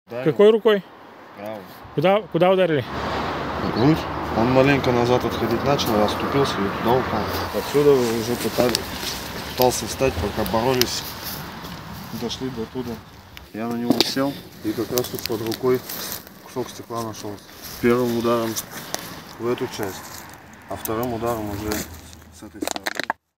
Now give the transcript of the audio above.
Какой рукой? Правый. Куда ударили? Грудь. Он маленько назад отходить начал, я оступился и туда упал. Отсюда уже пытался встать, пока боролись. Дошли до туда. Я на него сел и как раз тут под рукой кусок стекла нашел. Первым ударом в эту часть, а вторым ударом уже с этой стороны.